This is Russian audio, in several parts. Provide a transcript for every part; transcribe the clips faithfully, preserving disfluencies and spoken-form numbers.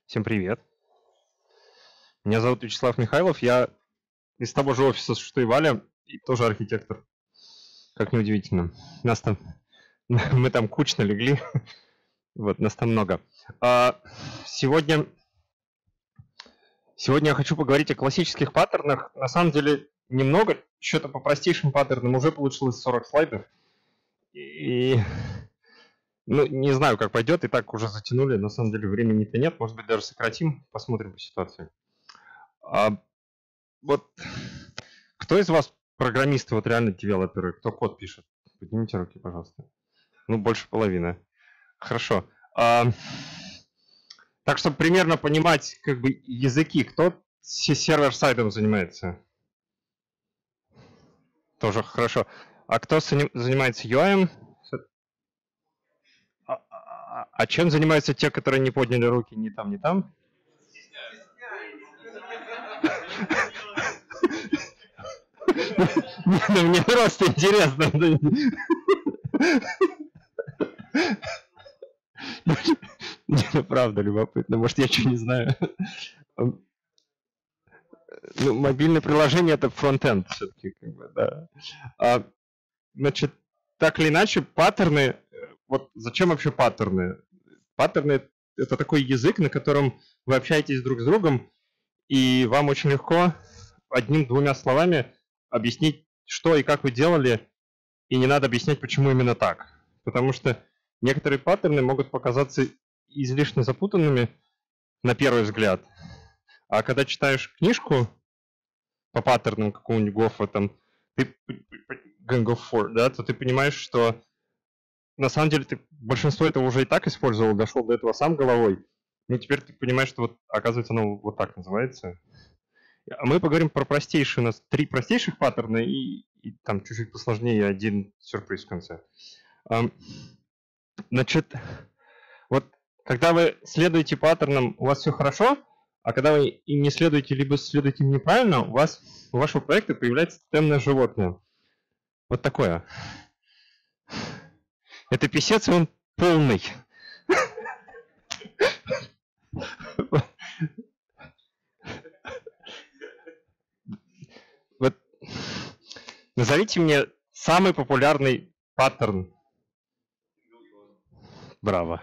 Всем привет. Меня зовут Вячеслав Михайлов, я из того же офиса, что и Валя, и тоже архитектор, как неудивительно. Нас там, мы там кучно легли, вот, нас там много. А сегодня, сегодня я хочу поговорить о классических паттернах. На самом деле немного, что-то по простейшим паттернам уже получилось сорок слайдов. И, ну, не знаю, как пойдет, и так уже затянули, на самом деле времени-то нет, может быть, даже сократим, посмотрим по ситуации. А вот кто из вас программисты, вот реально девелоперы, кто код пишет? Поднимите руки, пожалуйста. Ну, больше половины. Хорошо. А, так, чтобы примерно понимать как бы языки, кто сервер-сайдом занимается? Тоже хорошо. А кто занимается ю ай? А, а, а чем занимаются те, которые не подняли руки ни там, ни там? Мне просто интересно. Не, правда любопытно. Может, я что не знаю. Ну, мобильное приложение — это фронтенд все-таки, как бы, да. А, значит, так или иначе, паттерны. Вот зачем вообще паттерны? Паттерны — это такой язык, на котором вы общаетесь друг с другом, и вам очень легко одним-двумя словами объяснить, что и как вы делали, и не надо объяснять, почему именно так. Потому что некоторые паттерны могут показаться излишне запутанными на первый взгляд. А когда читаешь книжку по паттернам какого-нибудь Гофа, там, ты, Gang of Four, да, то ты понимаешь, что на самом деле ты большинство этого уже и так использовал, дошел до этого сам головой. Ну, теперь ты понимаешь, что вот, оказывается, оно вот так называется. А мы поговорим про простейшие, у нас три простейших паттерна и, и там чуть-чуть посложнее один сюрприз в конце. Значит, вот когда вы следуете паттернам, у вас все хорошо, а когда вы им не следуете, либо следуете им неправильно, у вас у вашего проекта появляется тотемное животное. Вот такое. Это писец, и он полный. Вот назовите мне самый популярный паттерн. Браво.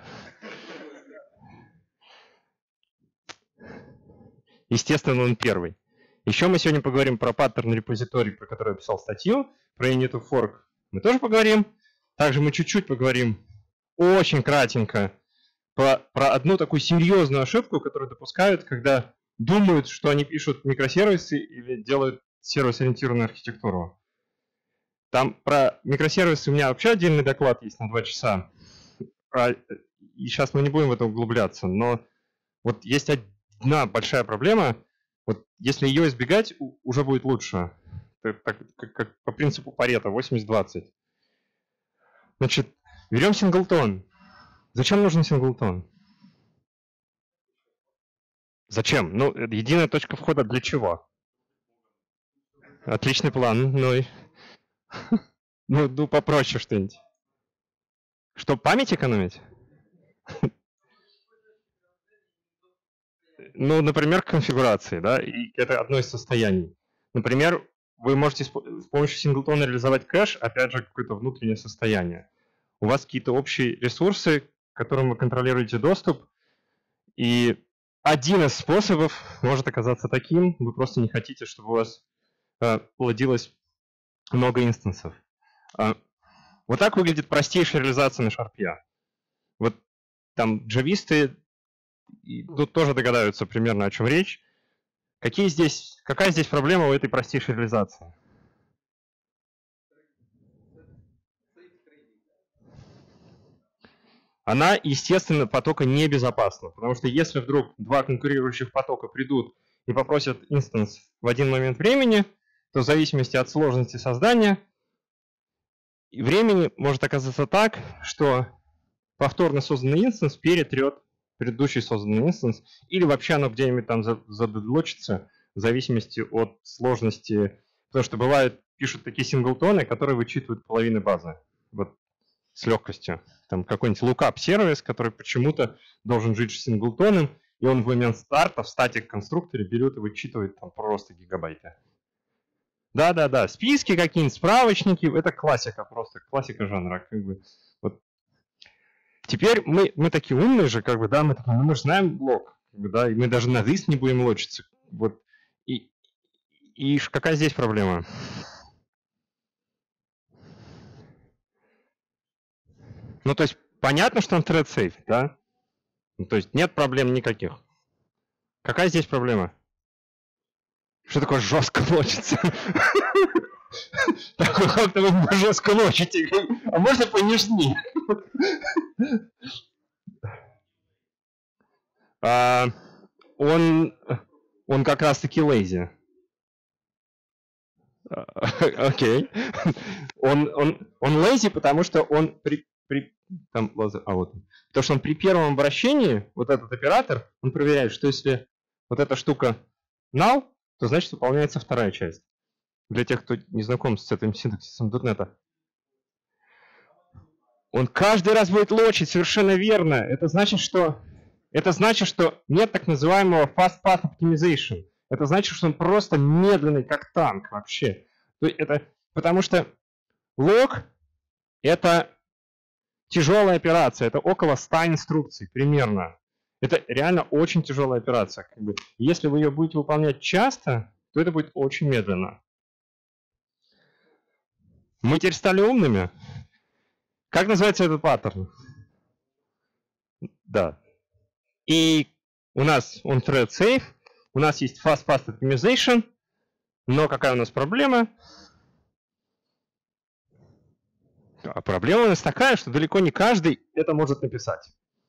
Естественно, он первый. Еще мы сегодня поговорим про паттерн репозиторий, про который я писал статью, про Init Fork. Мы тоже поговорим. Также мы чуть-чуть поговорим, очень кратенько, про, про одну такую серьезную ошибку, которую допускают, когда думают, что они пишут микросервисы или делают сервис-ориентированную архитектуру. Там про микросервисы у меня вообще отдельный доклад есть на два часа. И сейчас мы не будем в это углубляться, но вот есть одна большая проблема. Вот если ее избегать, уже будет лучше. Это так, как, как по принципу Парето, восемьдесят двадцать. Значит, берем синглтон. Зачем нужен синглтон? Зачем? Ну, единая точка входа для чего? Отличный план. Ну, и... ну, ну попроще что-нибудь. Что, память экономить? Ну, например, конфигурации, да, и это одно из состояний. Например, вы можете с помощью синглтона реализовать кэш, опять же, какое-то внутреннее состояние. У вас какие-то общие ресурсы, к которым вы контролируете доступ, и один из способов может оказаться таким, вы просто не хотите, чтобы у вас э, плодилось много инстансов. Э, вот так выглядит простейшая реализация на шарпе. Вот там джависты тут тоже догадаются примерно, о чем речь. Какие здесь, какая здесь проблема у этой простейшей реализации? Она, естественно, потока небезопасна, потому что если вдруг два конкурирующих потока придут и попросят инстанс в один момент времени, то в зависимости от сложности создания времени может оказаться так, что повторно созданный инстанс перетрет предыдущий созданный инстанс, или вообще оно где-нибудь там задедлочится в зависимости от сложности, потому что бывает, пишут такие синглтоны, которые вычитывают половину базы. Вот с легкостью. Там какой-нибудь lookup сервис, который почему-то должен жить с синглтоном, и он в момент старта в статик-конструкторе берет и вычитывает там просто гигабайты. Да-да-да, списки какие-нибудь, справочники, это классика просто, классика жанра. Как бы. Вот. Теперь мы, мы такие умные же, как бы, да, мы, такие, мы же знаем блок, как бы, да, и мы даже на this не будем лочиться. Вот. И, и какая здесь проблема? Ну, то есть, понятно, что он thread safe, да? Ну, то есть, нет проблем никаких. Какая здесь проблема? Что такое жестко лочится? Такой, как-то вы жестко лочите. А можно понежнее? Он, он как раз-таки lazy. Окей. Он, он, он lazy, потому что он при, при там, а вот, потому что он при первом обращении, вот этот оператор, он проверяет, что если вот эта штука null, то значит выполняется вторая часть. Для тех, кто не знаком с этим синтаксисом .дот нет. Он каждый раз будет лочить, совершенно верно. Это значит, что, это значит, что нет так называемого fast path optimization. Это значит, что он просто медленный, как танк вообще. То есть это, потому что лог — это тяжелая операция, это около ста инструкций примерно. Это реально очень тяжелая операция. Как бы. Если вы ее будете выполнять часто, то это будет очень медленно. Мы теперь стали умными. Как называется этот паттерн? Да. И у нас он thread safe, у нас есть fast path optimization, но какая у нас проблема? А проблема у нас такая, что далеко не каждый это может написать.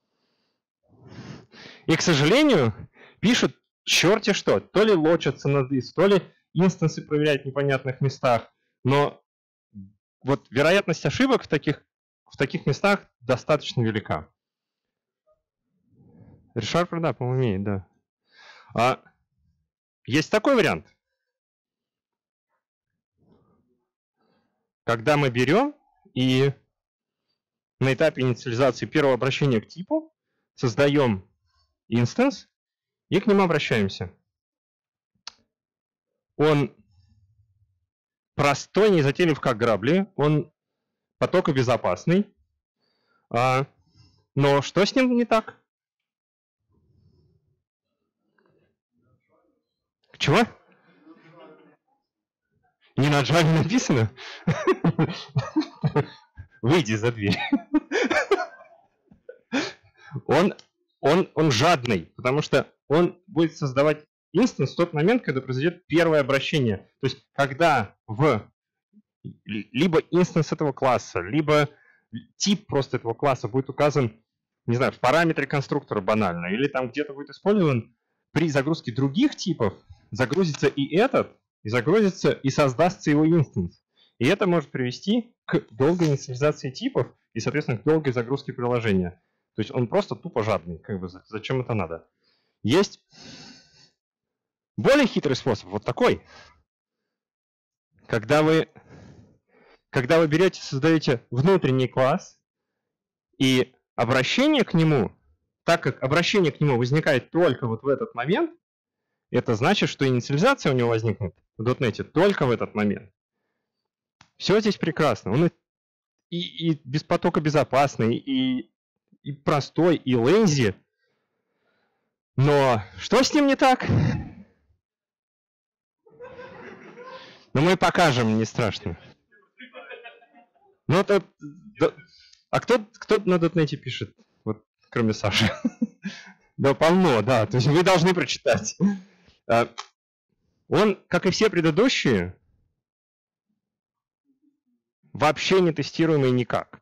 И, к сожалению, пишут черти что. То ли лочатся на this, то ли инстансы проверяют в непонятных местах. Но вот вероятность ошибок в таких, в таких местах достаточно велика. ReSharper, да, по-моему, имеет, да. А есть такой вариант. Когда мы берем и на этапе инициализации первого обращения к типу создаем инстанс и к нему обращаемся. Он простой, не затейлив как грабли, он потокобезопасный. А, но что с ним не так? Чего? Не на Java написано? Выйди за дверь. Он, он, он жадный, потому что он будет создавать инстанс в тот момент, когда произойдет первое обращение. То есть, когда в либо инстанс этого класса, либо тип просто этого класса будет указан, не знаю, в параметре конструктора банально, или там где-то будет использован, при загрузке других типов загрузится и этот, и загрузится, и создастся его инстанс. И это может привести к долгой инициализации типов и, соответственно, к долгой загрузке приложения. То есть он просто тупо жадный. Как бы, зачем это надо? Есть более хитрый способ, вот такой. Когда вы, когда вы берете, создаете внутренний класс, и обращение к нему, так как обращение к нему возникает только вот в этот момент, это значит, что инициализация у него возникнет в .дот нет только в этот момент. Все здесь прекрасно. Он и, и без потока безопасный, и, и простой, и lazy. Но что с ним не так? Но мы покажем, не страшно. Ну, это, а кто, кто на .дот нет пишет, вот, кроме Саши? Да, полно, да. То есть вы должны прочитать. Он, как и все предыдущие, вообще не тестируемый никак.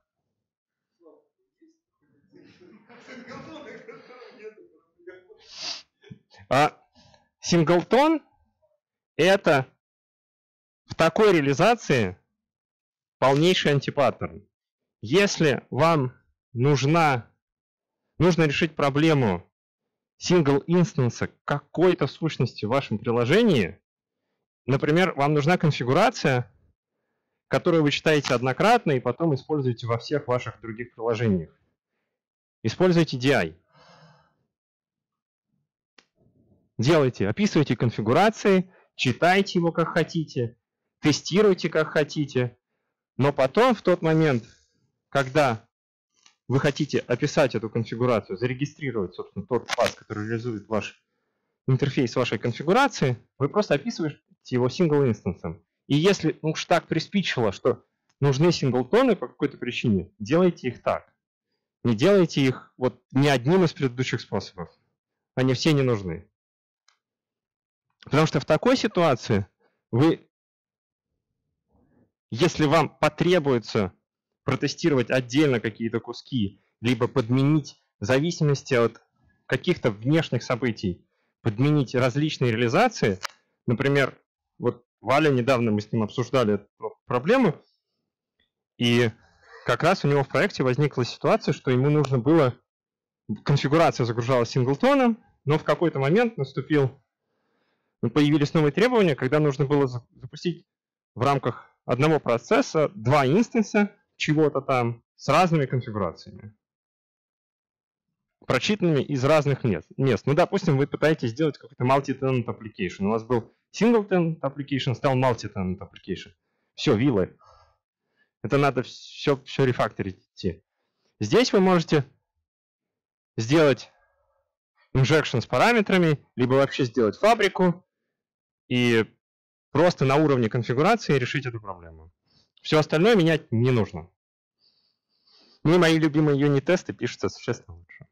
А синглтон — это в такой реализации полнейший антипаттерн. Если вам нужна, нужно решить проблему сингл-инстанса какой-то сущности в вашем приложении, например, вам нужна конфигурация, которую вы читаете однократно и потом используете во всех ваших других приложениях. Используйте ди ай. Делайте, описывайте конфигурации, читайте его как хотите, тестируйте как хотите, но потом в тот момент, когда вы хотите описать эту конфигурацию, зарегистрировать, собственно, тот пас, который реализует ваш интерфейс вашей конфигурации, вы просто описываете его сингл-инстансом. И если ну, уж так приспичило, что нужны синглтоны по какой-то причине, делайте их так. Не делайте их вот ни одним из предыдущих способов. Они все не нужны. Потому что в такой ситуации вы, если вам потребуется протестировать отдельно какие-то куски, либо подменить в зависимости от каких-то внешних событий, подменить различные реализации, например, вот Валя, недавно мы с ним обсуждали эту проблему, и как раз у него в проекте возникла ситуация, что ему нужно было, конфигурация загружалась синглтоном, но в какой-то момент наступил, появились новые требования, когда нужно было запустить в рамках одного процесса два инстанса чего-то там с разными конфигурациями, прочитанными из разных мест. Ну, допустим, вы пытаетесь сделать какой-то multi-tenant application. У вас был single-tenant application, стал multi-tenant application. Все, вилы. Это надо все, все рефакторить идти. Здесь вы можете сделать injection с параметрами, либо вообще сделать фабрику и просто на уровне конфигурации решить эту проблему. Все остальное менять не нужно. Ну и мои любимые юнит-тесты пишутся существенно лучше.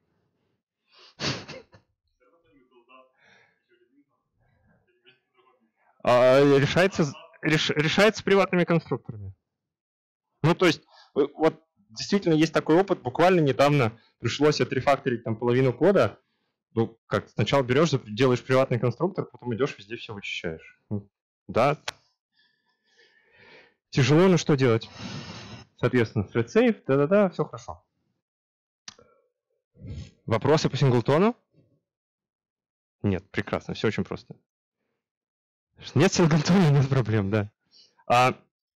Решается, реш, решается приватными конструкторами. Ну, то есть, вот действительно есть такой опыт. Буквально недавно пришлось отрефакторить там половину кода. Ну, как сначала берешь, делаешь приватный конструктор, потом идешь, везде все вычищаешь. Да. Тяжело, но что делать? Соответственно, thread safe, да-да-да, все хорошо. Вопросы по синглтону? Нет, прекрасно, все очень просто. Нет синглтона, нет проблем, да. А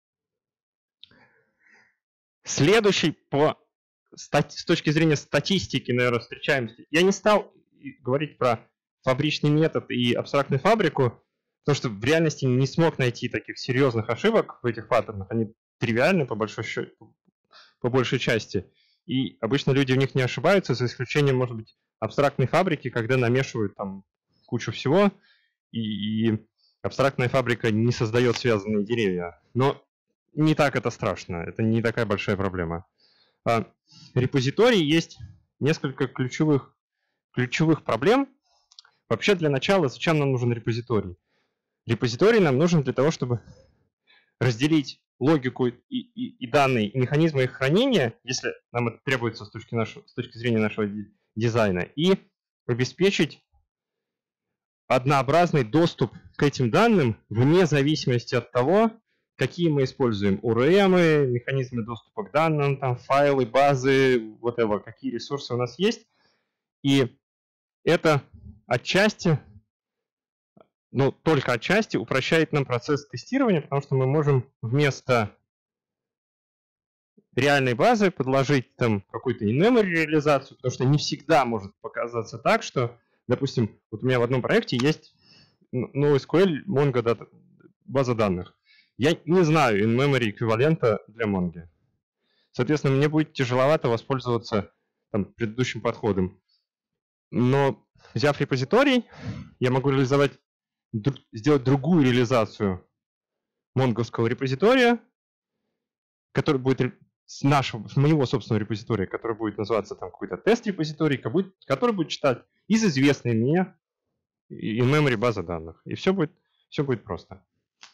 следующий по с точки зрения статистики, наверное, встречаемся. Я не стал говорить про фабричный метод и абстрактную фабрику, потому что в реальности не смог найти таких серьезных ошибок в этих паттернах. Они тривиальны по большой, по большей части. И обычно люди в них не ошибаются, за исключением, может быть, абстрактной фабрики, когда намешивают там кучу всего, и, и абстрактная фабрика не создает связанные деревья. Но не так это страшно, это не такая большая проблема. А, репозиторий есть несколько ключевых, ключевых проблем. Вообще, для начала, зачем нам нужен репозиторий? Репозиторий нам нужен для того, чтобы разделить логику и, и, и данные, и механизмы их хранения, если нам это требуется с точки, нашего, с точки зрения нашего дизайна, и обеспечить однообразный доступ к этим данным вне зависимости от того, какие мы используем ю ар эм, механизмы доступа к данным, там, файлы, базы, whatever, какие ресурсы у нас есть. И это отчасти, ну, только отчасти упрощает нам процесс тестирования, потому что мы можем вместо реальной базы подложить там какую-то in-memory реализацию, потому что не всегда может показаться так, что, допустим, вот у меня в одном проекте есть NoSQL Mongo дата, база данных. Я не знаю in-memory эквивалента для Mongo. Соответственно, мне будет тяжеловато воспользоваться там, предыдущим подходом. Но взяв репозиторий, я могу реализовать, сделать другую реализацию монговского репозитория, который будет с нашего, с моего собственного репозитория, который будет называться там какой-то тест-репозиторий, который будет читать из известной мне in-memory базы данных. И все будет, все будет просто.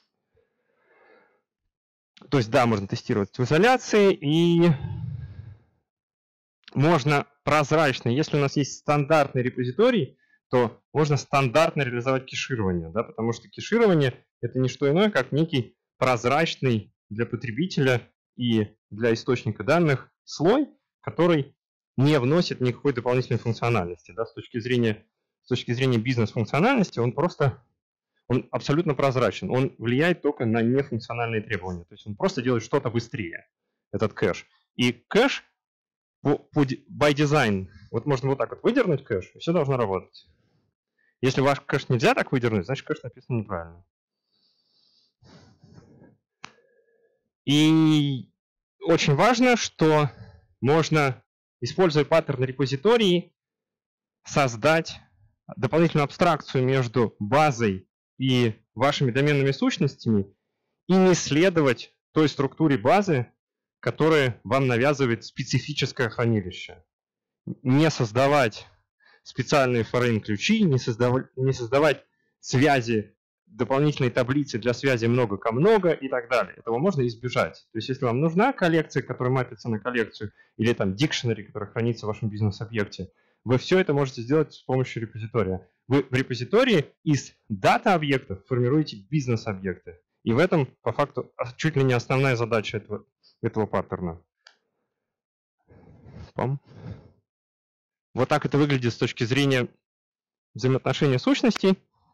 То есть, да, можно тестировать в изоляции, и можно прозрачно, если у нас есть стандартный репозиторий, то можно стандартно реализовать кеширование, да, потому что кеширование – это не что иное, как некий прозрачный для потребителя и для источника данных слой, который не вносит никакой дополнительной функциональности. Да, с точки зрения, с точки зрения бизнес-функциональности он просто он абсолютно прозрачен. Он влияет только на нефункциональные требования. То есть он просто делает что-то быстрее, этот кэш. И кэш по, по, by design, вот можно вот так вот выдернуть кэш, и все должно работать. Если ваш кэш нельзя так выдернуть, значит кэш написан неправильно. И очень важно, что можно, используя паттерн репозитории, создать дополнительную абстракцию между базой и вашими доменными сущностями и не следовать той структуре базы, которая вам навязывает специфическое хранилище. Не создавать специальные форейн-ключи, не создавать, не создавать связи, дополнительные таблицы для связи много ко много и так далее. Этого можно избежать. То есть если вам нужна коллекция, которая мапится на коллекцию, или там дикшенери, который хранится в вашем бизнес-объекте, вы все это можете сделать с помощью репозитория. Вы в репозитории из дата-объектов формируете бизнес-объекты. И в этом, по факту, чуть ли не основная задача этого, этого паттерна. Пам. Вот так это выглядит с точки зрения взаимоотношения сущностей.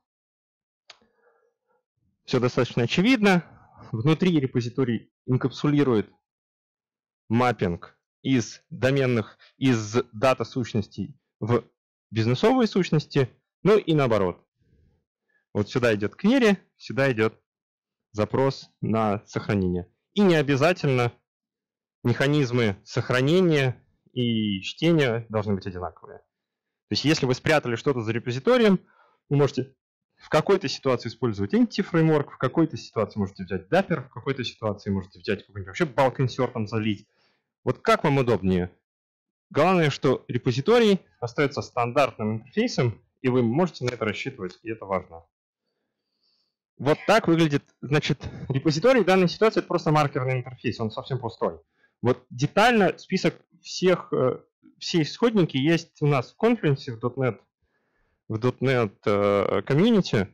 Все достаточно очевидно. Внутри репозиторий инкапсулирует маппинг из доменных, из дата-сущностей в бизнесовые сущности, ну и наоборот. Вот сюда идет query, сюда идет запрос на сохранение. И не обязательно механизмы сохранения и чтения должны быть одинаковые. То есть если вы спрятали что-то за репозиторием, вы можете в какой-то ситуации использовать Entity Framework, в какой-то ситуации можете взять Dapper, в какой-то ситуации можете взять какой-нибудь вообще bulk insert залить. Вот как вам удобнее. Главное, что репозиторий остается стандартным интерфейсом, и вы можете на это рассчитывать, и это важно. Вот так выглядит, значит, репозиторий в данной ситуации это просто маркерный интерфейс, он совсем пустой. Вот детально список всех, все исходники есть у нас в конференции в .дот нет, в .дот нет комьюнити.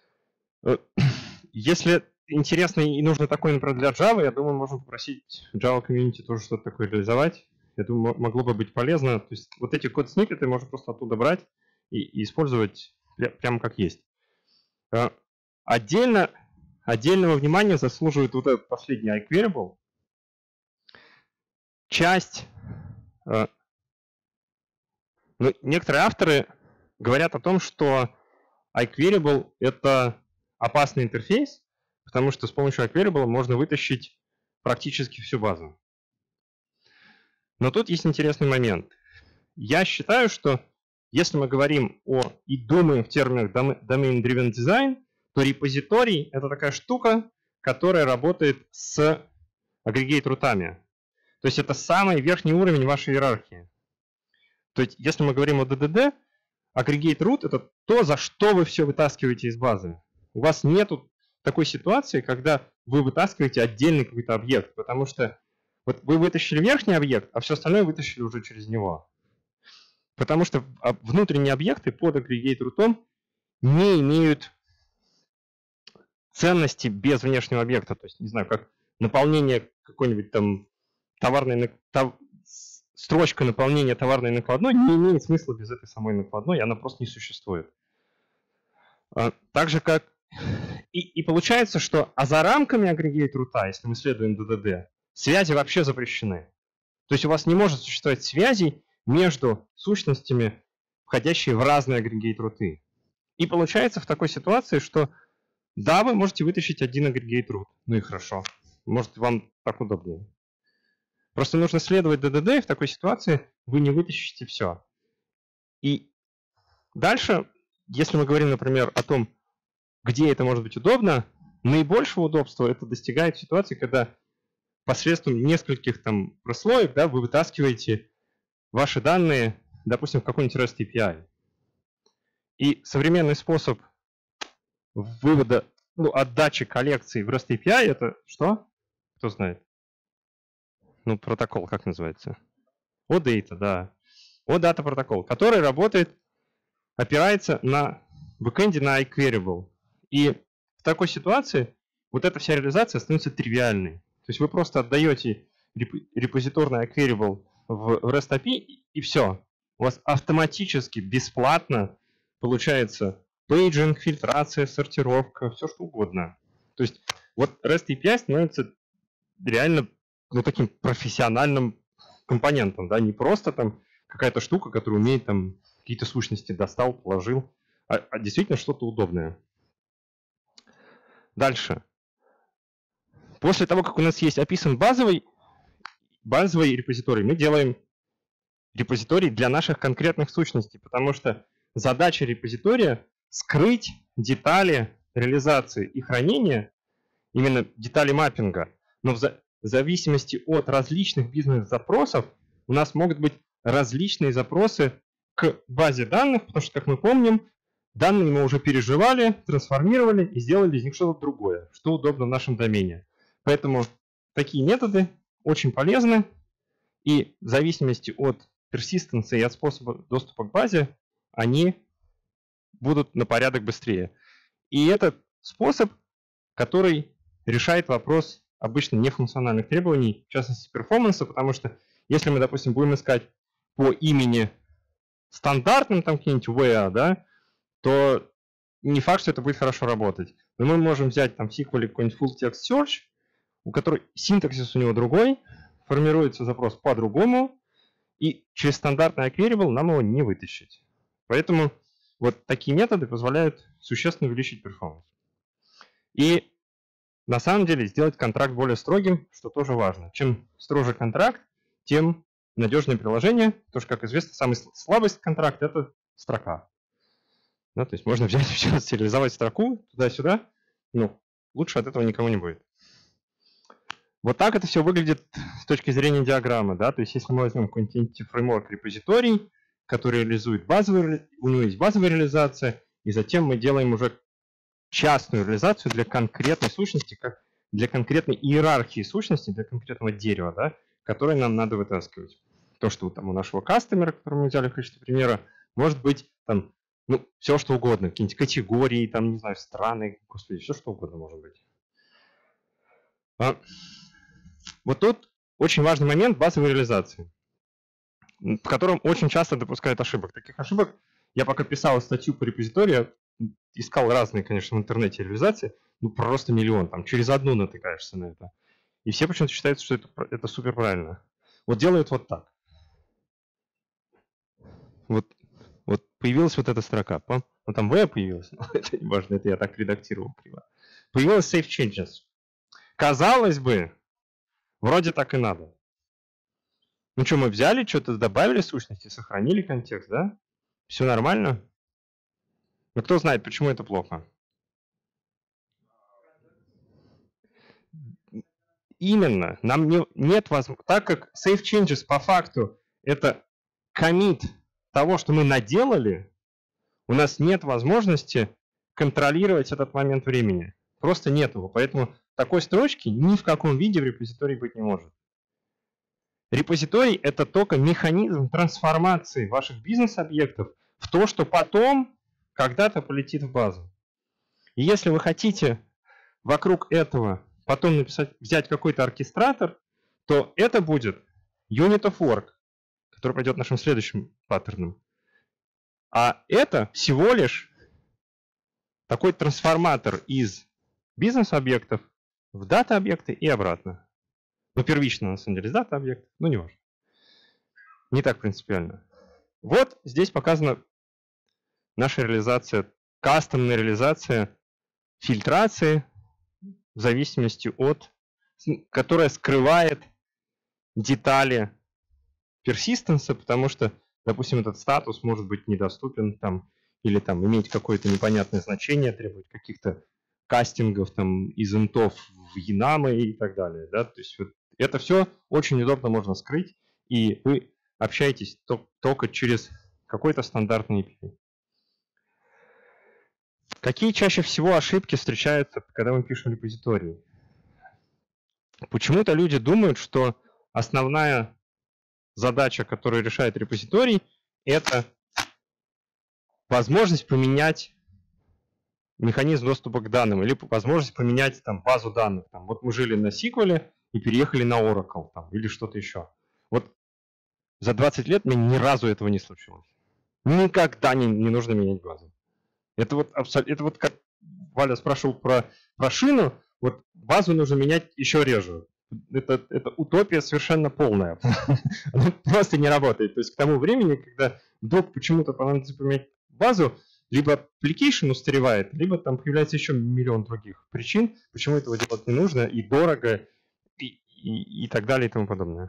Если интересно и нужно такое, например, для Java, я думаю, можно попросить Java комьюнити тоже что-то такое реализовать. Я думаю, могло бы быть полезно. То есть вот эти код-сниппеты можно просто оттуда брать и, и использовать прямо как есть. Отдельно, отдельного внимания заслуживает вот этот последний iQueryable. Часть, ну, некоторые авторы говорят о том, что iQueryable — это опасный интерфейс, потому что с помощью iQueryable можно вытащить практически всю базу. Но тут есть интересный момент. Я считаю, что если мы говорим о и думаем в терминах Domain-Driven Design, то репозиторий — это такая штука, которая работает с агрегейт-рутами. То есть это самый верхний уровень вашей иерархии. То есть если мы говорим о ди ди ди, агрегейт-рут — это то, за что вы все вытаскиваете из базы. У вас нет такой ситуации, когда вы вытаскиваете отдельный какой-то объект, потому что вот вы вытащили верхний объект, а все остальное вытащили уже через него. Потому что внутренние объекты под агрегейт-рутом не имеют ценности без внешнего объекта. То есть, не знаю, как наполнение какой-нибудь там товарной, тов, строчка наполнения товарной накладной не имеет смысла без этой самой накладной, она просто не существует. Так же, как и, и получается, что а за рамками агрегейт-рута, если мы следуем ди ди ди, связи вообще запрещены. То есть у вас не может существовать связей между сущностями, входящие в разные агрегейт-руты. И получается в такой ситуации, что да, вы можете вытащить один агрегейт-рут. Ну и хорошо. Может, вам так удобнее. Просто нужно следовать ди ди ди, и в такой ситуации вы не вытащите все. И дальше, если мы говорим, например, о том, где это может быть удобно, наибольшего удобства это достигает ситуации, когда посредством нескольких там прослоек, да, вы вытаскиваете ваши данные, допустим, в какой-нибудь REST эй пи ай. И современный способ вывода, ну, отдачи коллекции в REST эй пи ай это что? Кто знает? Ну, протокол, как называется? OData, да. OData протокол, который работает, опирается на бэкэнде на iQueryable. И в такой ситуации вот эта вся реализация становится тривиальной. То есть вы просто отдаете репозиторный iQueryable в REST эй пи ай, и все. У вас автоматически, бесплатно получается пейджинг, фильтрация, сортировка, все что угодно. То есть вот REST эй пи ай становится реально, ну, таким профессиональным компонентом, да, не просто там какая-то штука, которая умеет там какие-то сущности достал, положил, а, а действительно что-то удобное. Дальше. После того, как у нас есть описан базовый, базовый репозиторий, мы делаем репозиторий для наших конкретных сущностей, потому что задача репозитория — скрыть детали реализации и хранения, именно детали маппинга, но в зависимости от различных бизнес-запросов у нас могут быть различные запросы к базе данных, потому что, как мы помним, данные мы уже переживали, трансформировали и сделали из них что-то другое, что удобно в нашем домене. Поэтому такие методы очень полезны, и в зависимости от персистенции и от способа доступа к базе, они будут на порядок быстрее. И это способ, который решает вопрос обычно нефункциональных требований, в частности перформанса, потому что если мы, допустим, будем искать по имени стандартным, там какие-нибудь ви эй, да, то не факт, что это будет хорошо работать. Но мы можем взять там в сиквеле какой-нибудь full text search, у которой синтаксис у него другой, формируется запрос по-другому, и через стандартный queryable нам его не вытащить. Поэтому вот такие методы позволяют существенно увеличить перформанс. И на самом деле сделать контракт более строгим, что тоже важно. Чем строже контракт, тем надежнее приложение, потому что, как известно, самая слабость контракта — это строка. Да, то есть можно взять все, сериализовать строку туда-сюда, но лучше от этого никому не будет. Вот так это все выглядит с точки зрения диаграммы. Да? То есть если мы возьмем какой-нибудь фреймворк репозиторий, который реализует базовую, у него есть базовая реализация, и затем мы делаем уже частную реализацию для конкретной сущности, как для конкретной иерархии сущностей, для конкретного дерева, да, которое нам надо вытаскивать. То, что там у нашего кастомера, который мы взяли в качестве примера, может быть там, ну, все что угодно, какие-нибудь категории, там, не знаю, страны, господи, все что угодно может быть. А вот тут очень важный момент базовой реализации, в котором очень часто допускают ошибок. Таких ошибок я пока писал статью по репозиторию, искал разные, конечно, в интернете реализации, ну просто миллион, там через одну натыкаешься на это. И все почему-то считают, что это, это супер правильно. Вот делают вот так. Вот, вот появилась вот эта строка. Ну там V появилась, но это не важно, это я так редактировал криво. Появилась save changes. Казалось бы, вроде так и надо. Ну что, мы взяли, что-то добавили сущности, сохранили контекст, да? Все нормально? Но кто знает, почему это плохо? Именно. Нам не, нет возможности, так как save changes по факту это коммит того, что мы наделали, у нас нет возможности контролировать этот момент времени. Просто нет его. Поэтому такой строчки ни в каком виде в репозитории быть не может. Репозиторий — это только механизм трансформации ваших бизнес-объектов в то, что потом когда-то полетит в базу. И если вы хотите вокруг этого потом написать, взять какой-то оркестратор, то это будет unit of work, который пойдет нашим следующим паттерном. А это всего лишь такой трансформатор из бизнес-объектов в дата-объекты и обратно. Ну, первично, на самом деле, из дата-объектов, но не важно. Не так принципиально. Вот здесь показана наша реализация, кастомная реализация фильтрации в зависимости от, которая скрывает детали персистенса, потому что, допустим, этот статус может быть недоступен там, или там иметь какое-то непонятное значение, требовать каких-то кастингов там, из интов в янамы и так далее. Да? То есть вот это все очень удобно можно скрыть, и вы общаетесь только через какой-то стандартный эй пи ай. Какие чаще всего ошибки встречаются, когда мы пишем репозиторий? Почему-то люди думают, что основная задача, которую решает репозиторий, это возможность поменять механизм доступа к данным или возможность поменять там, базу данных. Там, вот мы жили на сиквеле и переехали на Oracle там, или что-то еще. Вот за двадцать лет мне ни разу этого не случилось. Никогда не, не нужно менять базу. Это вот, это вот как Валя спрашивал про, про шину, вот базу нужно менять еще реже. Это, это утопия совершенно полная. Она просто не работает. То есть к тому времени, когда вдруг почему-то понадобится поменять базу, либо application устаревает, либо там появляется еще миллион других причин, почему этого делать не нужно, и дорого, и, и, и так далее, и тому подобное.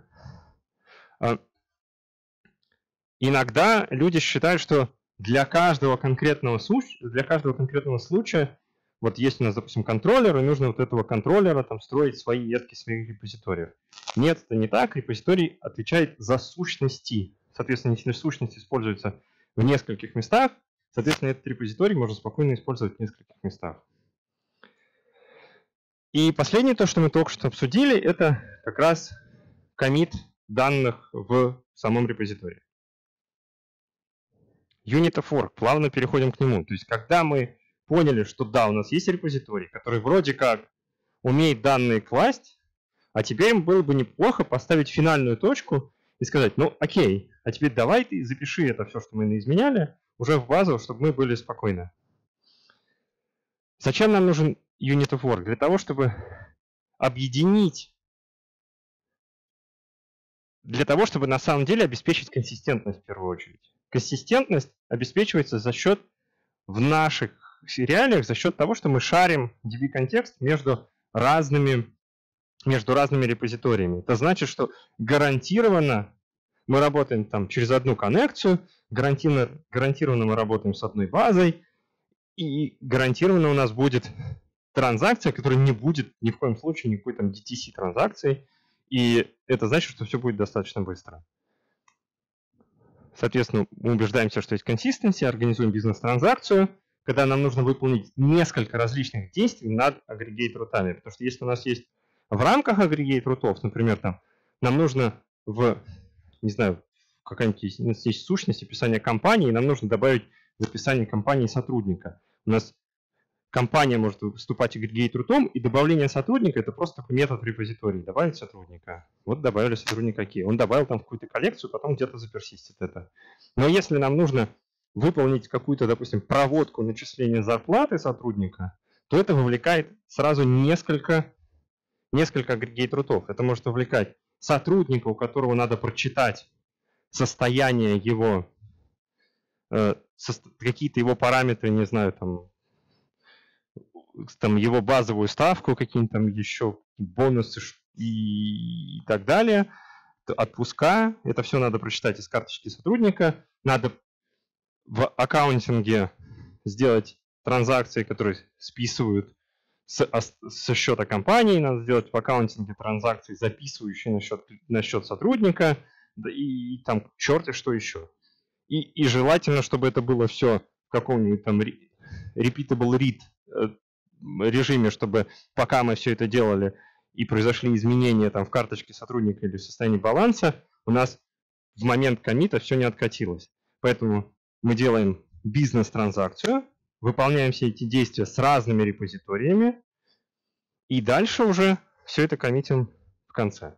Иногда люди считают, что для каждого конкретного случая, для каждого конкретного случая, вот есть у нас, допустим, контроллер, и нужно вот этого контроллера там строить свои ветки своих репозиториев. Нет, это не так. Репозиторий отвечает за сущности. Соответственно, если сущность используется в нескольких местах, соответственно, этот репозиторий можно спокойно использовать в нескольких местах. И последнее, то, что мы только что обсудили, это как раз коммит данных в самом репозитории. Unit of Work, плавно переходим к нему. То есть, когда мы поняли, что да, у нас есть репозиторий, который вроде как умеет данные класть, а теперь было бы неплохо поставить финальную точку и сказать, ну окей, а теперь давай ты запиши это все, что мы наизменяли, уже в базу, чтобы мы были спокойны. Зачем нам нужен Unit of Work? Для того, чтобы объединить, для того, чтобы на самом деле обеспечить консистентность в первую очередь. Консистентность обеспечивается за счет в наших реалиях, за счет того, что мы шарим ди би-контекст между разными, между разными репозиториями. Это значит, что гарантированно мы работаем там через одну коннекцию, гарантированно, гарантированно мы работаем с одной базой, и гарантированно у нас будет транзакция, которая не будет ни в коем случае никакой там ди ти си-транзакцией, и это значит, что все будет достаточно быстро. Соответственно, мы убеждаемся, что есть консистенция, организуем бизнес-транзакцию, когда нам нужно выполнить несколько различных действий над агрегейт-рутами. Потому что если у нас есть в рамках агрегейт-рутов, например, там, нам нужно в, не знаю, какая-нибудь у нас есть сущность описания компании, нам нужно добавить в описание компании сотрудника. У нас компания может выступать агрегейт-рутом, и добавление сотрудника – это просто такой метод в репозитории. Добавить сотрудника. Вот добавили сотрудника окей. Он добавил там какую-то коллекцию, потом где-то заперсистит это. Но если нам нужно выполнить какую-то, допустим, проводку начисления зарплаты сотрудника, то это вовлекает сразу несколько, несколько агрегейт-рутов. Это может вовлекать сотрудника, у которого надо прочитать состояние его, э, какие-то его параметры, не знаю, там, там его базовую ставку, какие-нибудь там еще бонусы и, и так далее, отпуска, это все надо прочитать из карточки сотрудника, надо в аккаунтинге сделать транзакции, которые списывают с, со счета компании, надо сделать в аккаунтинге транзакции, записывающие на счет, на счет сотрудника, да и, и там черти что еще. И, и желательно, чтобы это было все в каком-нибудь там repeatable read режиме, чтобы пока мы все это делали и произошли изменения там в карточке сотрудника или в состоянии баланса, у нас в момент коммита все не откатилось. Поэтому мы делаем бизнес-транзакцию, выполняем все эти действия с разными репозиториями, и дальше уже все это коммитим в конце.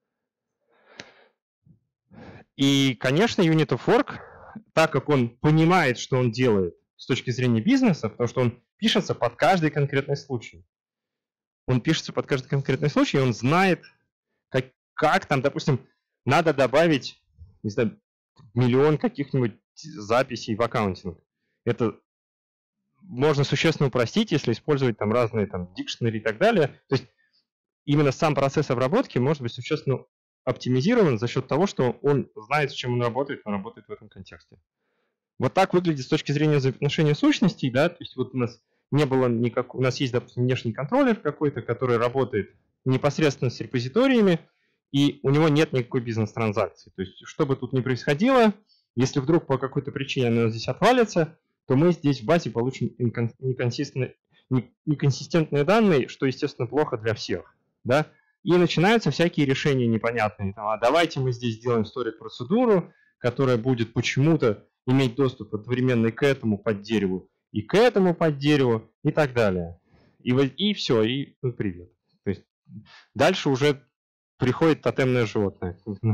И, конечно, Unit of Work, так как он понимает, что он делает с точки зрения бизнеса, потому что он пишется под каждый конкретный случай. Он пишется под каждый конкретный случай, и он знает, как, как там, допустим, надо добавить, не знаю, миллион каких-нибудь записей в аккаунтинг. Это можно существенно упростить, если использовать там разные там дикшнери и так далее. То есть именно сам процесс обработки может быть существенно оптимизирован за счет того, что он знает, с чем он работает, он работает в этом контексте. Вот так выглядит с точки зрения взаимоотношения сущностей, да, то есть вот у нас не было никак, у нас есть, допустим, внешний контроллер какой-то, который работает непосредственно с репозиториями, и у него нет никакой бизнес-транзакции. То есть, что бы тут ни происходило, если вдруг по какой-то причине оно здесь отвалится, то мы здесь в базе получим неконсистентные, неконсистентные данные, что, естественно, плохо для всех, да. И начинаются всякие решения непонятные. Там, а давайте мы здесь сделаем сторид-процедуру, которая будет почему-то иметь доступ одновременно и к этому поддереву, и к этому поддереву, и так далее. И, и все, и ну, привет. То есть дальше уже приходит тотемное животное.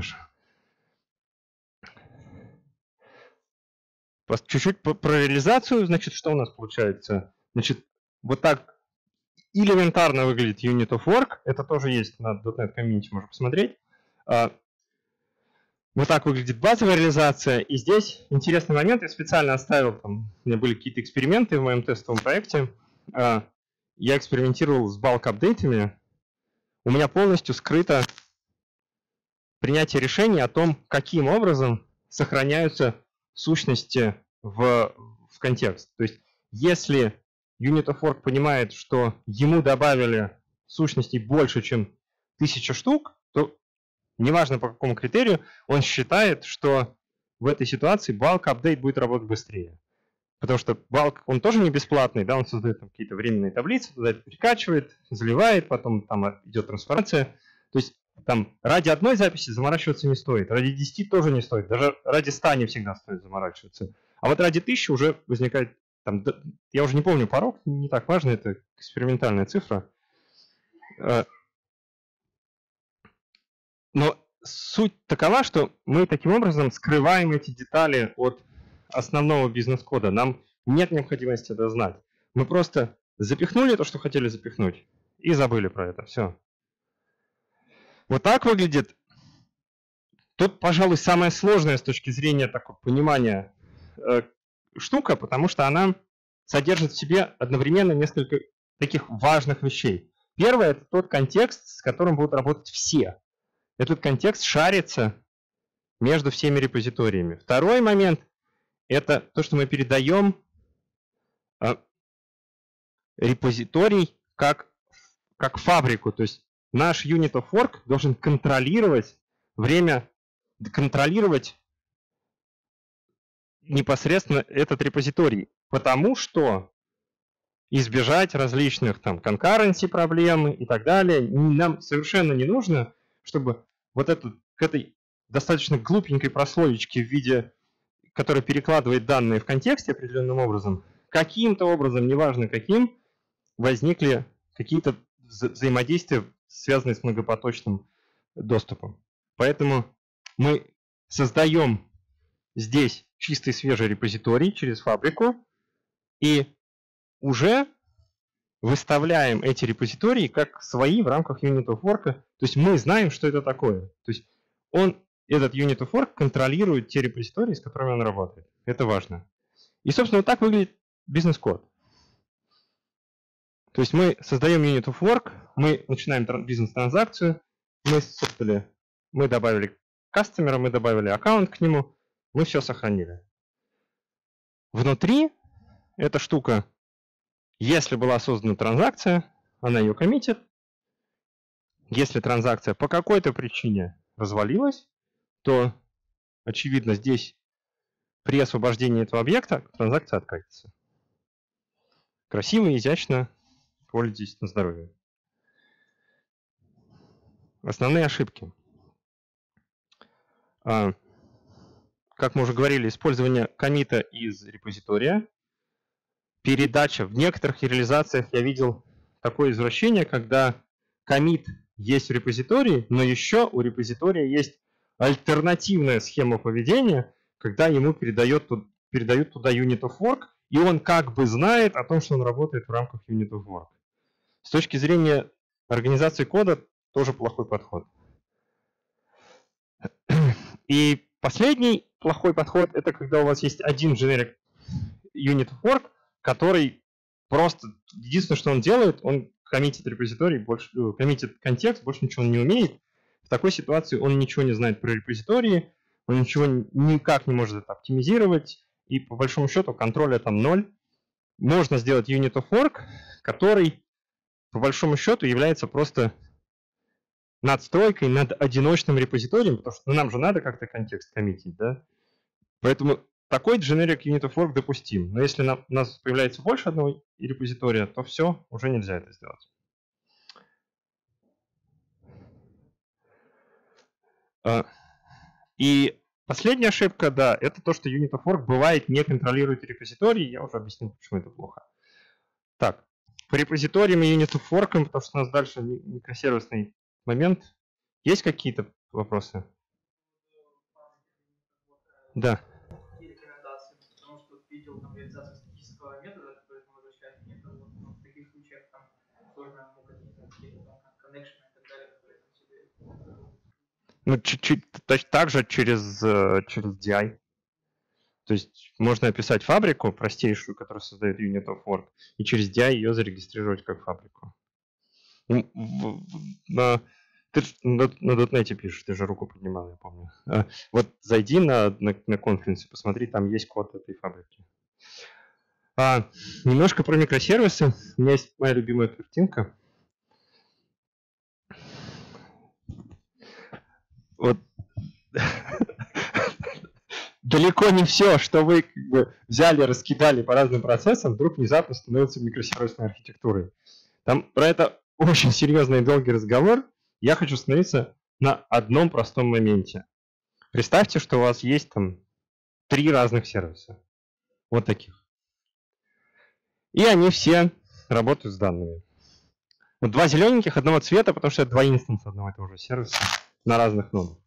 Чуть-чуть про реализацию, значит, что у нас получается? Значит, вот так элементарно выглядит Unit of Work. Это тоже есть на .дот нет Community, можно посмотреть. Вот так выглядит базовая реализация. И здесь интересный момент. Я специально оставил, там, у меня были какие-то эксперименты в моем тестовом проекте. Я экспериментировал с балк-апдейтами. У меня полностью скрыто принятие решений о том, каким образом сохраняются сущности в, в контекст. То есть если Unit of Work понимает, что ему добавили сущностей больше, чем тысяча штук, то неважно по какому критерию, он считает, что в этой ситуации bulk update будет работать быстрее. Потому что bulk, он тоже не бесплатный, да, он создает там какие-то временные таблицы, туда это перекачивает, заливает, потом там идет трансформация. То есть там ради одной записи заморачиваться не стоит, ради десяти тоже не стоит, даже ради ста не всегда стоит заморачиваться. А вот ради тысячи уже возникает, там, я уже не помню порог, не так важно, это экспериментальная цифра. Но суть такова, что мы таким образом скрываем эти детали от основного бизнес-кода. Нам нет необходимости это знать. Мы просто запихнули то, что хотели запихнуть, и забыли про это. Все. Вот так выглядит. Тут, пожалуй, самая сложная с точки зрения такого понимания э, штука, потому что она содержит в себе одновременно несколько таких важных вещей. Первое – это тот контекст, с которым будут работать все. Этот контекст шарится между всеми репозиториями. Второй момент – это то, что мы передаем э, репозиторий как, как фабрику. То есть наш Unit of Work должен контролировать время, контролировать непосредственно этот репозиторий, потому что избежать различных там concurrency проблем и так далее нам совершенно не нужно, чтобы вот эту, к этой достаточно глупенькой прослоечке в виде, которая перекладывает данные в контексте определенным образом, каким-то образом, неважно каким, возникли какие-то вза взаимодействия, связанные с многопоточным доступом. Поэтому мы создаем здесь чистый свежий репозиторий через фабрику и уже выставляем эти репозитории как свои в рамках Unit of Work. То есть мы знаем, что это такое. То есть он, этот Unit of Work контролирует те репозитории, с которыми он работает. Это важно. И, собственно, вот так выглядит бизнес-код. То есть мы создаем Unit of Work, мы начинаем бизнес-транзакцию, мы создали, мы добавили кастомера, мы добавили аккаунт к нему, мы все сохранили. Внутри эта штука, если была создана транзакция, она ее коммитит. Если транзакция по какой-то причине развалилась, то, очевидно, здесь при освобождении этого объекта транзакция откатится. Красиво, изящно, пользуйтесь на здоровье. Основные ошибки. Как мы уже говорили, использование коммита из репозитория. Передача. В некоторых реализациях я видел такое извращение, когда коммит есть в репозитории, но еще у репозитория есть альтернативная схема поведения, когда ему передает, передают туда Unit of Work, и он как бы знает о том, что он работает в рамках Unit of Work. С точки зрения организации кода тоже плохой подход. И последний плохой подход – это когда у вас есть один generic Unit of Work, который просто, единственное, что он делает, он коммитит репозиторий, больше, коммитит контекст, больше ничего он не умеет. В такой ситуации он ничего не знает про репозитории, он ничего никак не может это оптимизировать, и по большому счету контроля там ноль. Можно сделать Unit of Work, который по большому счету является просто надстройкой над одиночным репозиторием, потому что нам же надо как-то контекст коммитить, да? Поэтому такой generic Unit of Work допустим. Но если у нас появляется больше одного репозитория, то все, уже нельзя это сделать. И последняя ошибка, да, это то, что Unit of Work бывает не контролирует репозиторий. Я уже объяснил, почему это плохо. Так, по репозиториям и Unit of Work, потому что у нас дальше микросервисный момент. Есть какие-то вопросы? Да. Какие рекомендации? Потому что видел там реализацию статического метода, который мы возвращаем к методу, но в таких случаях там сложно ему какие-то коннекшены и так далее, которые там себе. Ну, чуть-чуть точно так же через, через ди ай. То есть можно описать фабрику простейшую, которая создает Unit of Work, и через ди ай ее зарегистрировать как фабрику. На, ты на, на .дот нет пишешь, ты же руку поднимал, я помню. Вот зайди на, на, на конференции, посмотри, там есть код этой фабрики. А, немножко про микросервисы. У меня есть моя любимая картинка. Вот далеко не все, что вы как бы взяли, раскидали по разным процессам, вдруг внезапно становится микросервисной архитектурой. Там про это очень серьезный и долгий разговор. Я хочу остановиться на одном простом моменте. Представьте, что у вас есть там три разных сервиса. Вот таких. И они все работают с данными. Вот два зелененьких одного цвета, потому что это два инстанса одного и того же сервиса на разных нодах.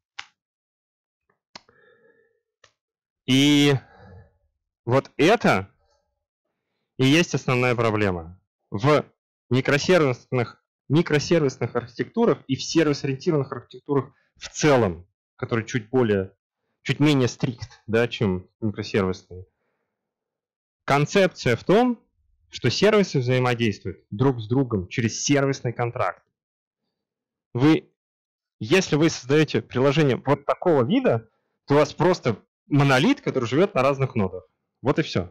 И вот это и есть основная проблема. В микросервисных, микросервисных архитектурах и в сервис-ориентированных архитектурах в целом, которые чуть более, чуть менее стрикт, да, чем микросервисные, концепция в том, что сервисы взаимодействуют друг с другом через сервисный контракт. Вы, если вы создаете приложение вот такого вида, то у вас просто монолит, который живет на разных нодах. Вот и все.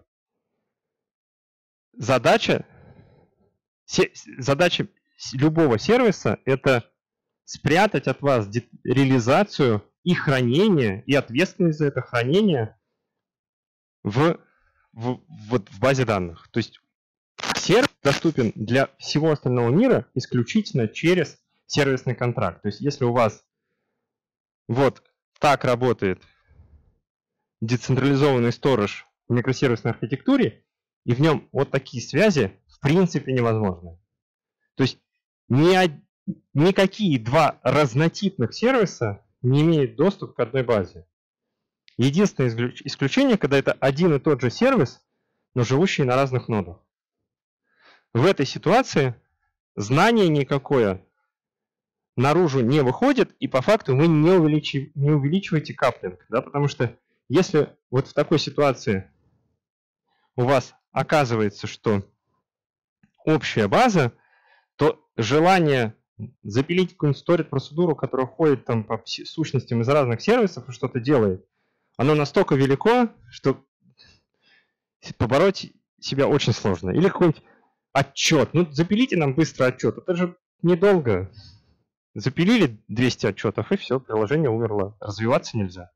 Задача, се, задача любого сервиса – это спрятать от вас реализацию и хранение, и ответственность за это хранение в, в, вот в базе данных. То есть сервис доступен для всего остального мира исключительно через сервисный контракт. То есть если у вас вот так работает децентрализованный сторож в микросервисной архитектуре, и в нем вот такие связи в принципе невозможны. То есть ни, никакие два разнотипных сервиса не имеют доступ к одной базе. Единственное исключение, когда это один и тот же сервис, но живущий на разных нодах. В этой ситуации знание никакое наружу не выходит, и по факту вы не, увеличив, не увеличиваете каплинг. Да, потому что если вот в такой ситуации у вас оказывается, что общая база, то желание запилить какую-нибудь сторид-процедуру, которая ходит там по сущностям из разных сервисов и что-то делает, оно настолько велико, что побороть себя очень сложно. Или какой-нибудь отчет. Ну, запилите нам быстро отчет. Это же недолго. Запилили двести отчетов, и все, приложение умерло. Развиваться нельзя.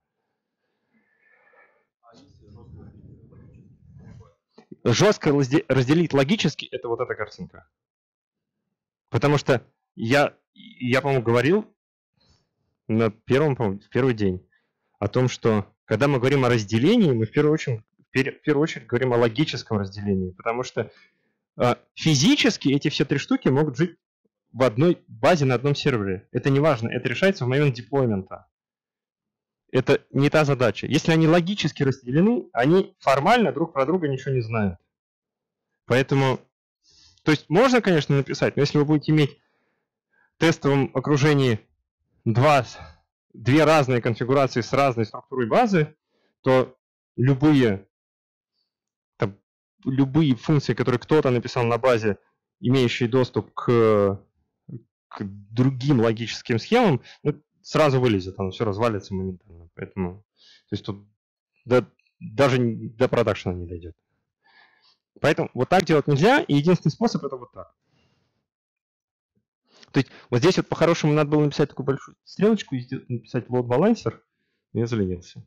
Жестко разделить логически – это вот эта картинка. Потому что я, я по-моему, говорил на первом, по-моему, в первый день о том, что когда мы говорим о разделении, мы в первую очередь, в первую очередь говорим о логическом разделении. Потому что э, физически эти все три штуки могут жить в одной базе на одном сервере. Это не важно, это решается в момент деплоймента. Это не та задача. Если они логически разделены, они формально друг про друга ничего не знают. Поэтому, то есть можно, конечно, написать, но если вы будете иметь в тестовом окружении два, две разные конфигурации с разной структурой базы, то любые, там, любые функции, которые кто-то написал на базе, имеющие доступ к, к другим логическим схемам, ну, сразу вылезет, оно все развалится моментально. Поэтому, то есть тут до, даже до продакшена не дойдет. Поэтому вот так делать нельзя, и единственный способ это вот так. То есть вот здесь вот по-хорошему надо было написать такую большую стрелочку и написать load balancer, я заленился.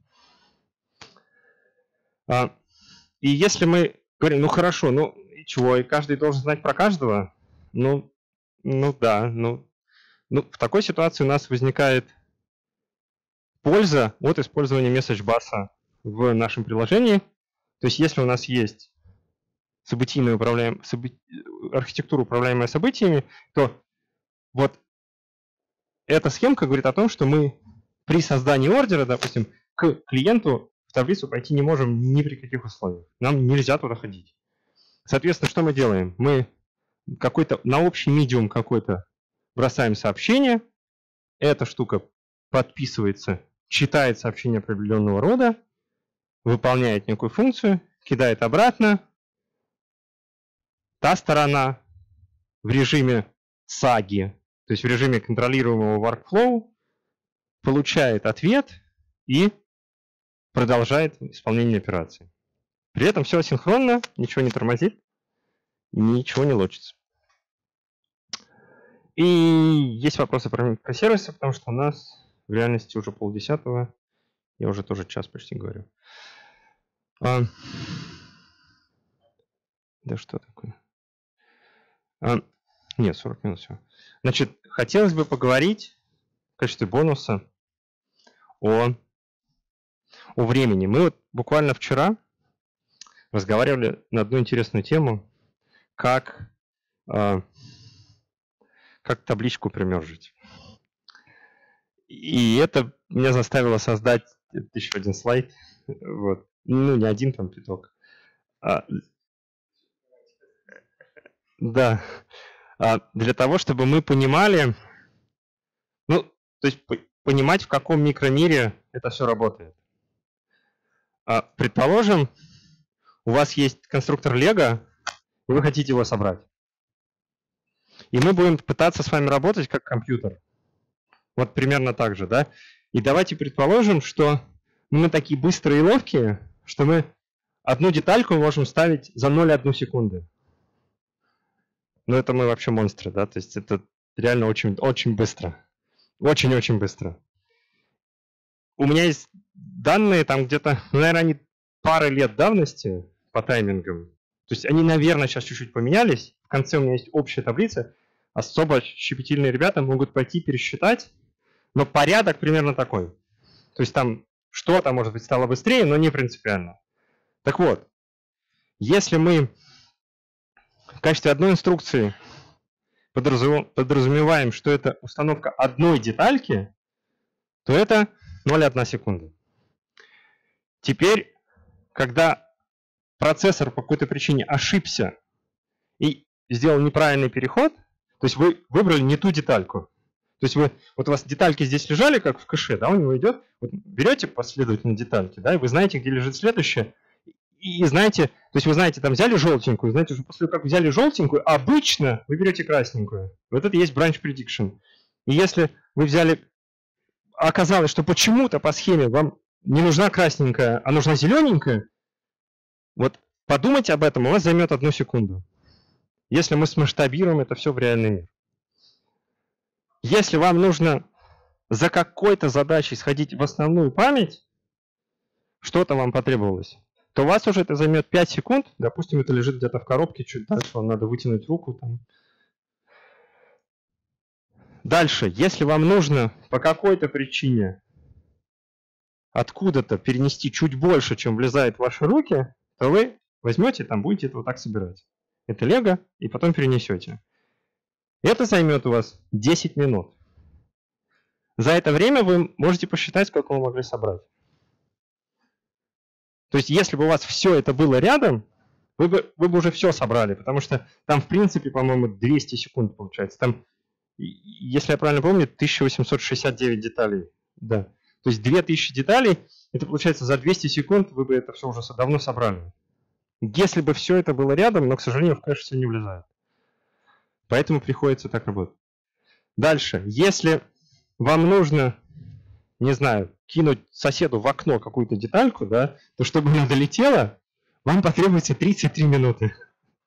А, и если мы говорим, ну хорошо, ну и чего, и каждый должен знать про каждого, ну, ну да, ну, ну в такой ситуации у нас возникает польза от использования message-баса в нашем приложении. То есть если у нас есть событийную управляем, событи, архитектура, управляемая событиями, то вот эта схемка говорит о том, что мы при создании ордера, допустим, к клиенту в таблицу пойти не можем ни при каких условиях. Нам нельзя туда ходить. Соответственно, что мы делаем? Мы какой-то на общий медиум какой-то бросаем сообщение, эта штука подписывается, читает сообщение определенного рода, выполняет некую функцию, кидает обратно. Та сторона в режиме саги, то есть в режиме контролируемого workflow, получает ответ и продолжает исполнение операции. При этом все асинхронно, ничего не тормозит, ничего не лочится. И есть вопросы про, про сервисы, потому что у нас в реальности уже полдесятого, я уже тоже час почти говорю. А, да что такое? А, нет, сорок минут все. Значит, хотелось бы поговорить в качестве бонуса о, о времени. Мы вот буквально вчера разговаривали на одну интересную тему, как, а, как табличку примержить. И это меня заставило создать еще один слайд. Вот. Ну, не один там пяток. А, да. А, для того, чтобы мы понимали, ну, то есть понимать, в каком микромире это все работает. А, предположим, у вас есть конструктор Lego, и вы хотите его собрать. И мы будем пытаться с вами работать как компьютер. Вот примерно так же, да? И давайте предположим, что мы такие быстрые и ловкие, что мы одну детальку можем ставить за ноль целых одну секунды. Ну, это мы вообще монстры, да? То есть это реально очень, очень быстро. Очень-очень быстро. У меня есть данные там где-то, ну, наверное, они пары лет давности по таймингам. То есть они, наверное, сейчас чуть-чуть поменялись. В конце у меня есть общая таблица. Особо щепетильные ребята могут пойти пересчитать, но порядок примерно такой. То есть там что-то, может быть, стало быстрее, но не принципиально. Так вот, если мы в качестве одной инструкции подразумеваем, что это установка одной детальки, то это ноль целых одна секунда. Теперь, когда процессор по какой-то причине ошибся и сделал неправильный переход, то есть вы выбрали не ту детальку. То есть вы, вот у вас детальки здесь лежали, как в кэше, да, у него идет, вот берете последовательно детальки, да, и вы знаете, где лежит следующая, и знаете, то есть вы знаете, там взяли желтенькую, знаете, уже после того, как взяли желтенькую, обычно вы берете красненькую. Вот это и есть branch prediction. И если вы взяли, оказалось, что почему-то по схеме вам не нужна красненькая, а нужна зелененькая, вот подумайте об этом, у вас займет одну секунду. Если мы смасштабируем это все в реальный мир. Если вам нужно за какой-то задачей сходить в основную память, что-то вам потребовалось, то у вас уже это займет пять секунд, допустим, это лежит где-то в коробке, чуть дальше вам надо вытянуть руку. Там. Дальше, если вам нужно по какой-то причине откуда-то перенести чуть больше, чем влезает в ваши руки, то вы возьмете, там будете это вот так собирать. Это лего, и потом перенесете. Это займет у вас десять минут. За это время вы можете посчитать, сколько вы могли собрать. То есть, если бы у вас все это было рядом, вы бы, вы бы уже все собрали, потому что там, в принципе, по-моему, двести секунд получается. Там, если я правильно помню, тысяча восемьсот шестьдесят девять деталей. Да. То есть две тысячи деталей, это получается за двести секунд вы бы это все уже давно собрали. Если бы все это было рядом, но, к сожалению, в кэш все не влезает. Поэтому приходится так работать. Дальше. Если вам нужно, не знаю, кинуть соседу в окно какую-то детальку, да, то чтобы она долетела, вам потребуется тридцать три минуты.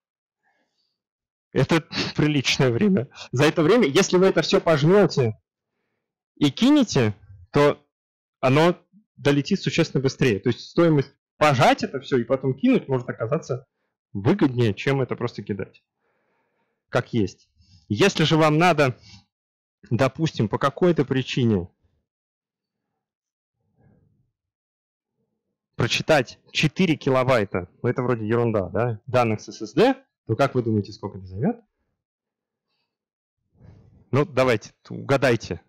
Это приличное время. За это время, если вы это все пожмете и кинете, то оно долетит существенно быстрее. То есть стоимость пожать это все и потом кинуть может оказаться выгоднее, чем это просто кидать. Как есть. Если же вам надо, допустим, по какой-то причине прочитать четыре килобайта, ну это вроде ерунда, да, данных с эс эс ди, то как вы думаете, сколько это займет? Ну, давайте, угадайте.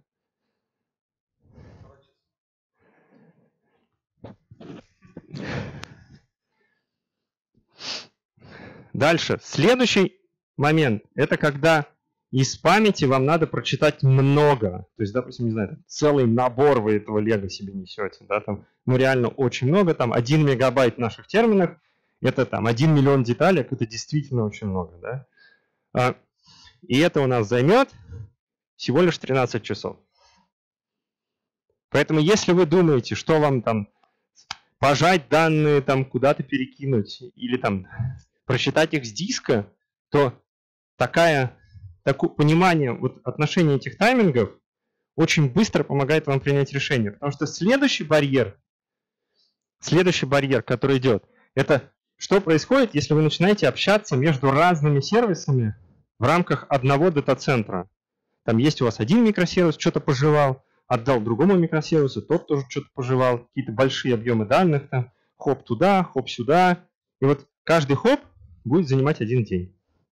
Дальше. Следующий момент, это когда из памяти вам надо прочитать много. То есть, допустим, не знаю, целый набор вы этого лего себе несете. Да, там, ну, реально очень много. Там один мегабайт в наших терминах, это там один миллион деталек, это действительно очень много. Да? А, и это у нас займет всего лишь тринадцать часов. Поэтому, если вы думаете, что вам там пожать данные, там куда-то перекинуть или там прочитать их с диска, то такая, такое понимание вот, отношения этих таймингов очень быстро помогает вам принять решение. Потому что следующий барьер, следующий барьер, который идет, это что происходит, если вы начинаете общаться между разными сервисами в рамках одного дата-центра. Там есть у вас один микросервис, что-то пожевал, отдал другому микросервису, тот тоже что-то пожевал, какие-то большие объемы данных, там, хоп туда, хоп сюда. И вот каждый хоп будет занимать один день.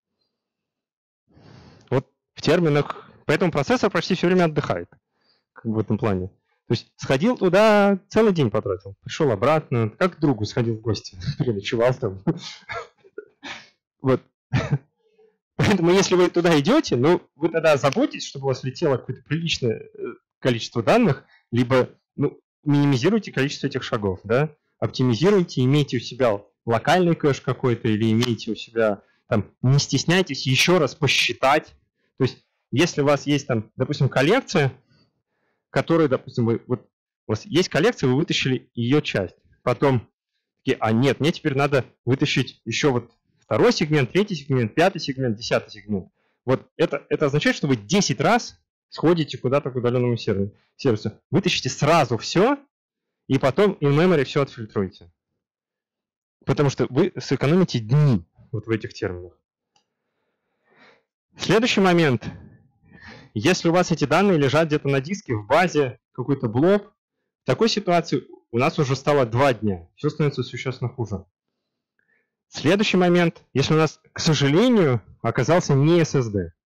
Вот в терминах, поэтому процессор почти все время отдыхает в этом плане. То есть сходил туда, целый день потратил, пришел обратно, как к другу сходил в гости, переночевал там. Вот. Поэтому если вы туда идете, ну, вы тогда заботитесь, чтобы у вас летело какое-то приличное количество данных, либо ну, минимизируйте количество этих шагов, да, оптимизируйте, имейте у себя локальный кэш какой-то или имейте у себя, там, не стесняйтесь еще раз посчитать. То есть, если у вас есть там, допустим, коллекция, которая, допустим, вы, вот, у вас есть коллекция, вы вытащили ее часть, потом, такие, а нет, мне теперь надо вытащить еще вот второй сегмент, третий сегмент, пятый сегмент, десятый сегмент. Вот это, это означает, что вы десять раз сходите куда-то к удаленному сервису, вытащите сразу все, и потом in-memory все отфильтруйте. Потому что вы сэкономите дни вот в этих терминах. Следующий момент. Если у вас эти данные лежат где-то на диске, в базе, какой-то блок, в такой ситуации у нас уже стало два дня. Все становится существенно хуже. Следующий момент. Если у нас, к сожалению, оказался не эс эс ди.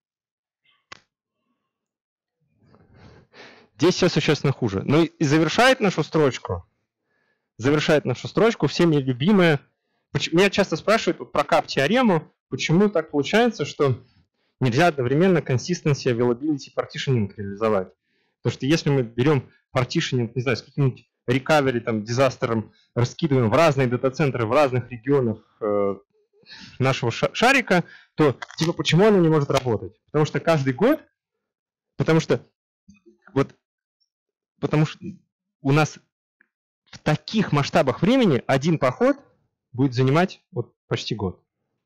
Здесь все существенно хуже. Ну и завершает нашу строчку, завершает нашу строчку всеми любимая. Меня часто спрашивают про кап-теорему, почему так получается, что нельзя одновременно consistency, availability, partitioning реализовать. Потому что если мы берем partitioning, не знаю, с каким-нибудь recovery, там, дизастером, раскидываем в разные дата-центры, в разных регионах э, нашего шарика, то типа почему оно не может работать? Потому что каждый год, потому что вот Потому что у нас в таких масштабах времени один поход будет занимать вот почти год.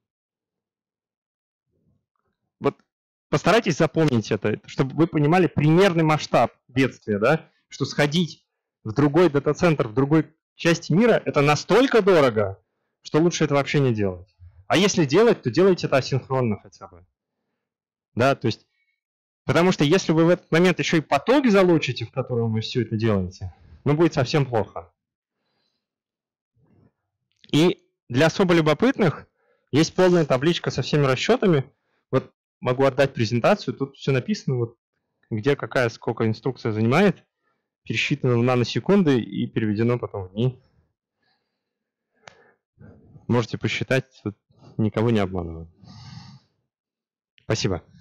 Вот постарайтесь запомнить это, чтобы вы понимали примерный масштаб бедствия, да? Что сходить в другой дата-центр, в другой части мира, это настолько дорого, что лучше это вообще не делать. А если делать, то делайте это асинхронно хотя бы. Да, то есть Потому что если вы в этот момент еще и поток залучите, в котором вы все это делаете, ну, будет совсем плохо. И для особо любопытных есть полная табличка со всеми расчетами. Вот могу отдать презентацию, тут все написано, вот, где какая, сколько инструкция занимает, пересчитано в наносекунды и переведено потом в дни. Можете посчитать, тут никого не обманываю. Спасибо.